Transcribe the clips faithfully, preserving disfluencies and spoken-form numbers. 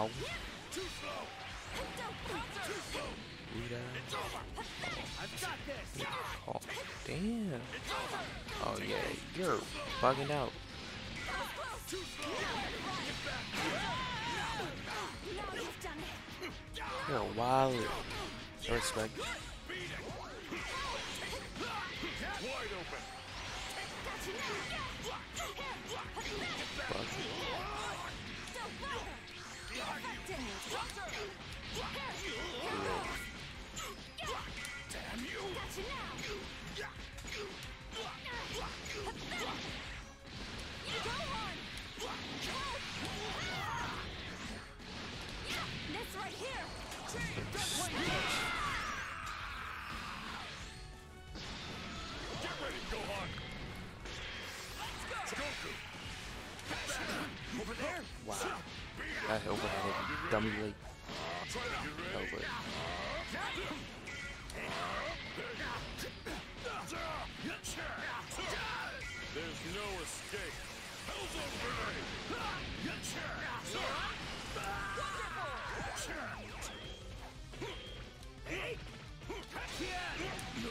Ow. Too slow. Too slow. Rita. It's over. I've got this. Oh, damn. It's over. Oh, yeah. You're bugging out. Too slow. Get back. Now you've done it. You're a wild. No respect. Beat it. Wide open. Got you now. Bug. Still further. Effective. Damn you. Got you now. Go on. This right here. Get ready, Gohan. Let's go. Goku. Get back. Over there. Wow. Beat it. That overhead dummy leg. Try to get ready. Over. There's no escape. Hell's over me. Hey! No.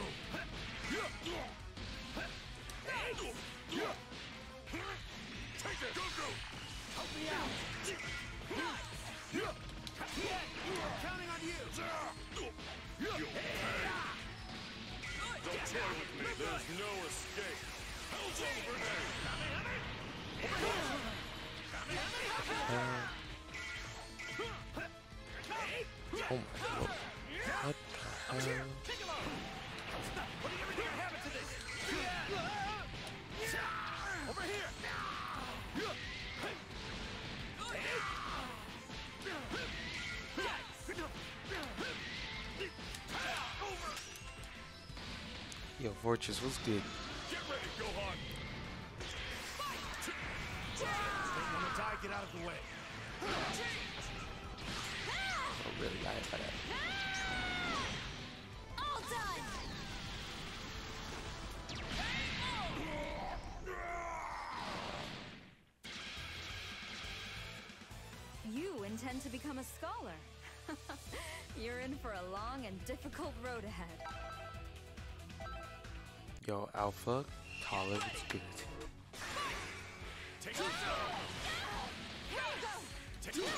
Take it, Goku! Help me out! Counting on you! Don't toy with me. There's no escape. Hell's over me. Uh, oh my lord. What the hell? Over here. Yo, Fortress, what's good? Get ready, Gohan. Stay on the tie, get out of the way. Oh, really? I had that. All done. You intend to become a scholar. You're in for a long and difficult road ahead. Yo, Alpha, Tyler, what's good? Take it. Here you go. Take it.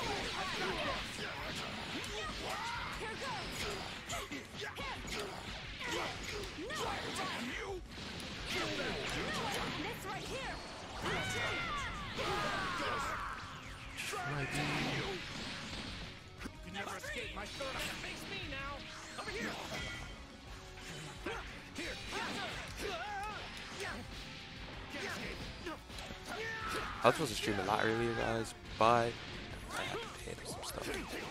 Here goes. No. Damn you. This right here. My dude. You can never escape my third eye. Face me now. Over here. Here. I was supposed to stream a lot earlier, guys, but I had to handle some stuff.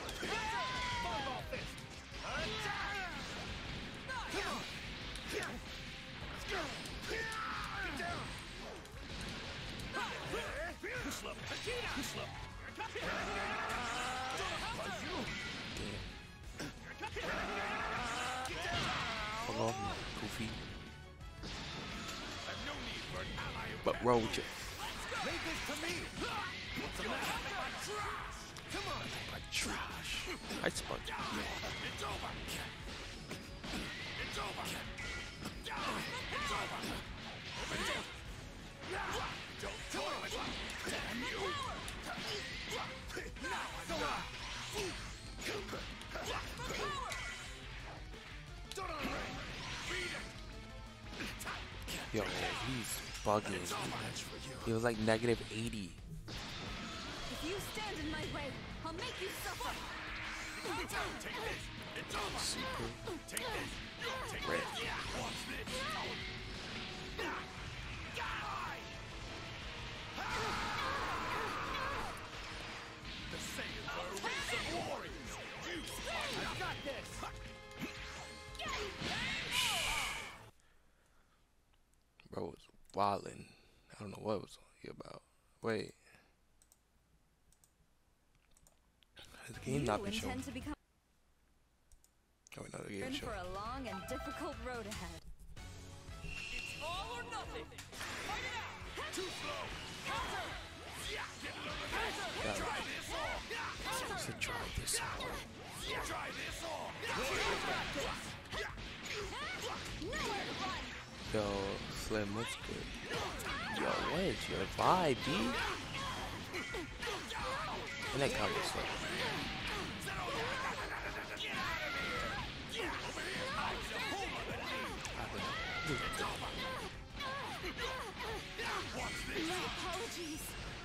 Hold on, Goofy. But roll with you. Leave this to me. What's the matter? Come on. Like trash. I spun. It's over. It's over. It's over. It's over. Don't toy with me. Damn you. Now I know. Don't on ring. Beat it. Yo, he's bugging. He was like negative eighty. If you stand in my way, I'll make you suffer. Take this. It's over. Super. Take this. Take Red. this. Watch this. The Saiyans are a race of warriors. You. I've got this. Bro was wildin'. I don't know what was he about. Wait. Has the game not been You shown? intend to become Oh, wait, no, the in game shown. for a long and difficult road ahead. It's all or nothing. Fight it out. Too slow. Yeah. Try this. to try this out. Try this on. Yo, Slim, what's good? Yo, what is your vibe, B? And that cover Slim. Apologies.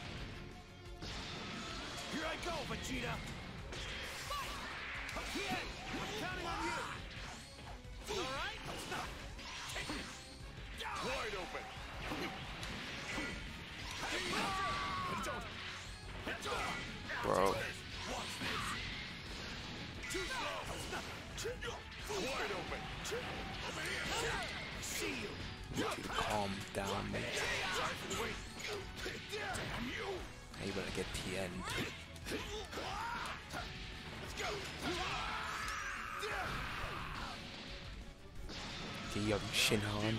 Here I go, Vegeta. Kid, I'm counting on you. All right. Wide open. Bro. Too slow. Wide open. See you. You need to calm down, man. Damn you. Now you better get P N'd. Get your Shinhan.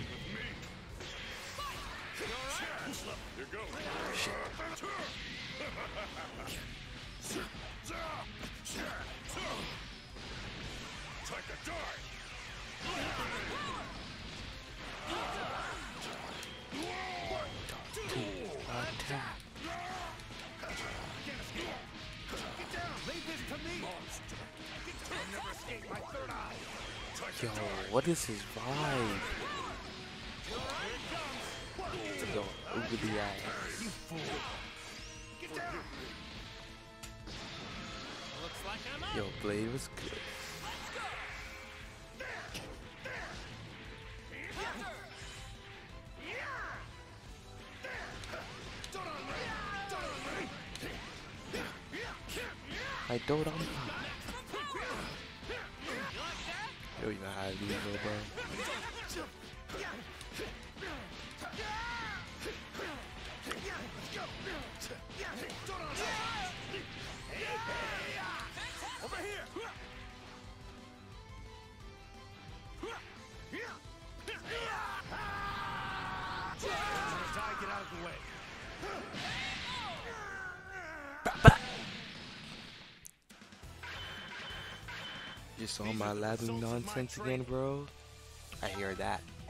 Shit. Take a dive. Attack. Get down. Leave this to me. Monster. I'll never escape my third eye. Yo, what is his vibe? Yo, over the eye. You fool. Get down. Looks like I'm up. Yo, Blade was good. I don't know. Yo, you know how to leave, bro. Over here. Get out of the way. You saw my labbing nonsense again, bro? I hear that.